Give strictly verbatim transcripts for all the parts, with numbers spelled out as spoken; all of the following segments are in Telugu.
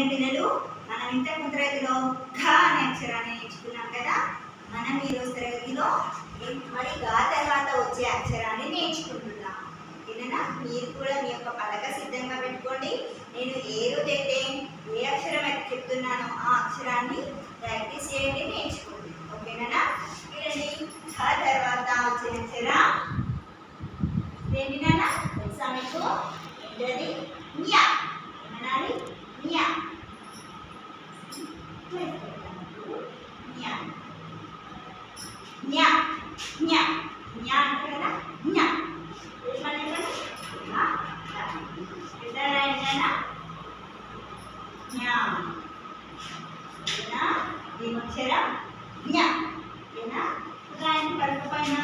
వినండి పిల్లలు, మనం ఇంతకు ముందు తరగతిలో ఘ అనే అక్షరాన్ని నేర్చుకున్నాం కదా. మనం ఈరోజు తరగతిలో మరి గా తర్వాత వచ్చే అక్షరాన్ని నేర్చుకుంటున్నాం. ఓకేనా? మీరు కూడా మీ యొక్క పలక సిద్ధంగా పెట్టుకోండి. నేను ఏ రోజైతే ఏ అక్షరం అయితే చెప్తున్నానో ఆ అక్షరాన్ని ప్రాక్టీస్ చేయండి, నేర్చుకోండి. ఓకేనా? చూడండి, ఘ తర్వాత వచ్చే అక్షరం ఏంటి నాన్న? తెలుసా మీకు? ఏంటది? న్యా. ఏమనాలి? న్యా. న్యా న్యా న్యా న్యా అంటే కదా న్యా. ఏమని ఏంటన్నా? న్యా. ఓకేనా? దీని అక్షరం న్యా. ఓకేనా? రాయండి పలక పైన.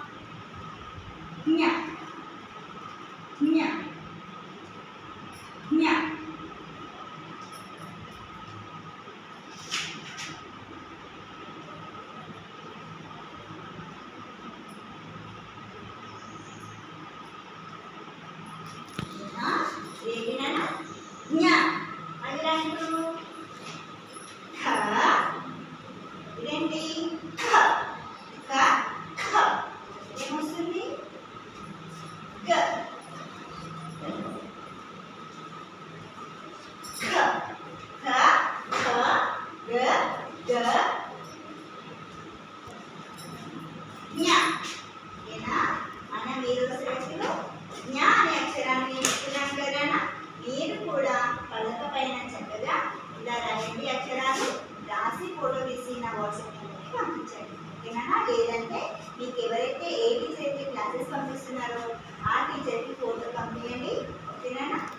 న్యా న్యా న్యా. ఏంటినా? న్యా. మళ్ళీ రాయండి. ఖ. ఇదేంటి? ఖ. ఖ ఖ. ఏమొస్తుంది? గ. ఖ ఖ ఖ గ గ న్యా. ఓకేనా? మనం ఈ రోజు తరగతిలో న్యా అనే అక్షరాన్ని నేర్చుకున్నాం కదా. మీరు కూడా పలక పైన చక్కగా ఇలా రాయండి అక్షరాలు, రాసి ఫోటో తీసి నా వాట్సాప్ నెంబర్కి పంపించండి. ఓకేనా? లేదంటే మీకు ఎవరైతే ఏ టీచర్కి క్లాసెస్ పంపిస్తున్నారో ఆ టీచర్కి ఫోటో పంపించండి. ఓకేనా?